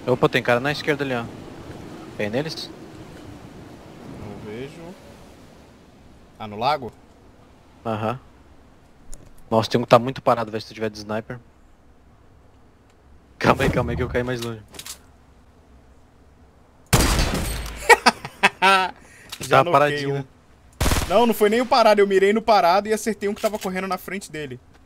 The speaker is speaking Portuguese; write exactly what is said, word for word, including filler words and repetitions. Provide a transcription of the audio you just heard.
Opa, tem cara na esquerda ali, ó. Tem neles? Não vejo. Ah, no lago? Aham. Nossa, tem um que tá muito parado, velho, se tu tiver de sniper. Calma aí, calma aí que eu caí mais longe. Já Tá noquei paradinho, um. né? Não, não foi nem o parado. Eu mirei no parado e acertei um que tava correndo na frente dele.